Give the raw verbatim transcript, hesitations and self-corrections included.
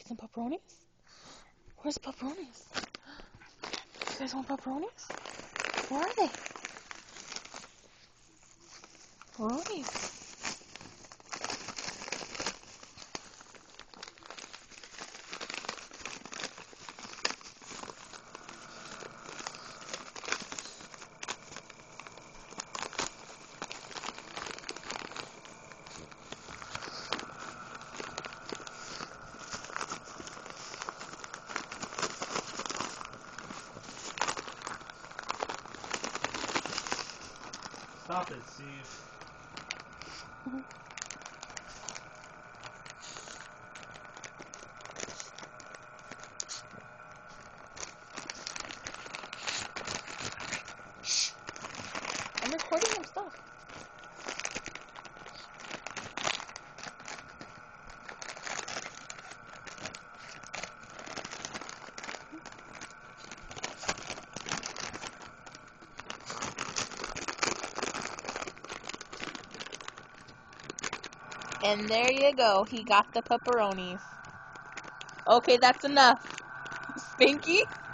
get some pepperonis? Where's the pepperonis? You guys want pepperonis? Where are they? Pepperonis. Stop it, Steve. Mm-hmm. Shh. I'm recording some stuff. And there you go. He got the pepperonis. Okay, that's enough. Spanky?